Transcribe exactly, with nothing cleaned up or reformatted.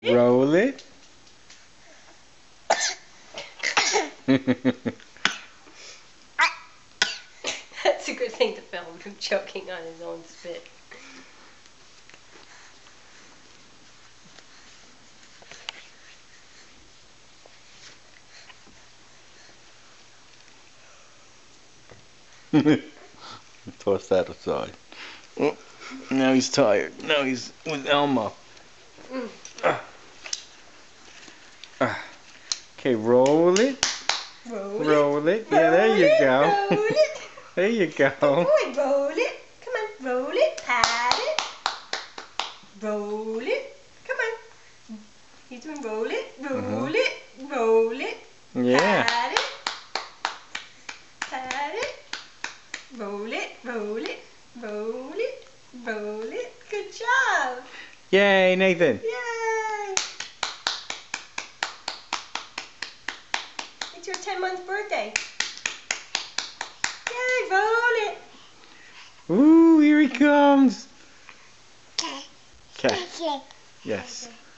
Roll it. That's a good thing to film, him choking on his own spit. Toss that aside. Oh, now he's tired. Now he's with Elmo. Mm. Ah. Ah. Okay, roll it. Roll, roll it. it. Yeah, there roll you it, go. Roll it. There you go. Good boy, roll it. Come on, roll it. Pat it. Roll it. Come on. He's doing roll it. Roll Uh-huh. it. Roll it. Yeah. Pat it. Pat it. Roll it. Roll it. Roll it. Roll it. Good job. Yay, Nathan. Yay. It's your ten month birthday. Yay, roll it. Ooh, here he comes. Okay. Yes.